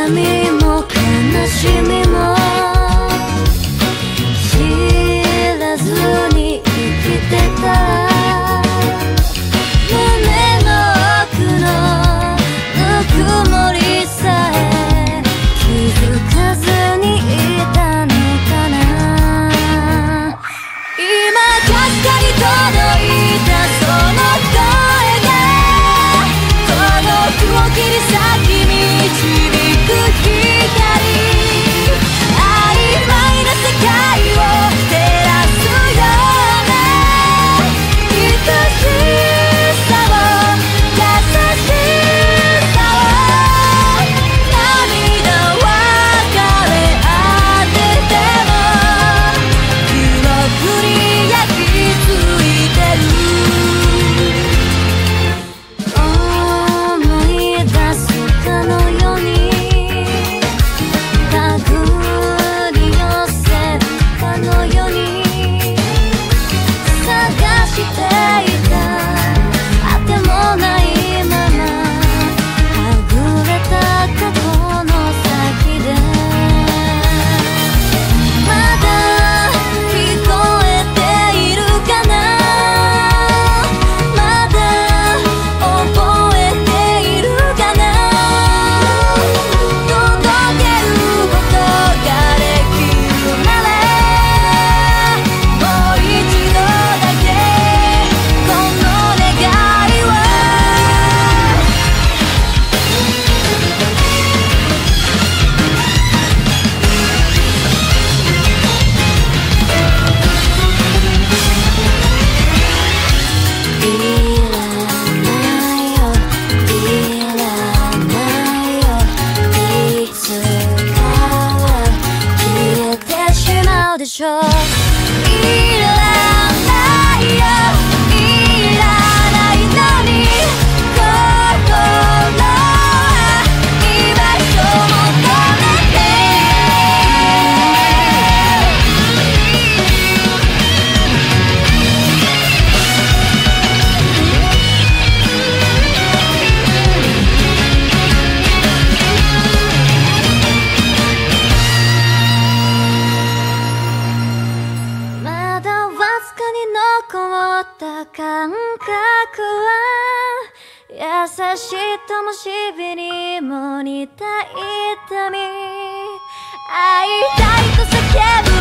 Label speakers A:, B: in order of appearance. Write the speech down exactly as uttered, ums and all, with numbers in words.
A: みも悲しみも知らずに生きてた。胸の奥のぬくもりさえ気づかずにいたのかな。今かすかに届いたその声が孤独を切り裂き導く光、曖昧な世界を照らすような愛しさを優しさを涙別れ合ってても記憶に焼き付いてる。思い出すかのように手繰り寄せるかのように探していた。あてもないままはぐれた過去の先でまだ聞こえているかな。まだ覚えているかな。届けることができるならもう一度だけこの願いをいらないよ、いらないよ。いつかは消えてしまうでしょう。いらないよ、いらないのに心は居場所求めてまだわずかに残った感覚は優しい灯火にも似た痛み。会いたいと叫ぶ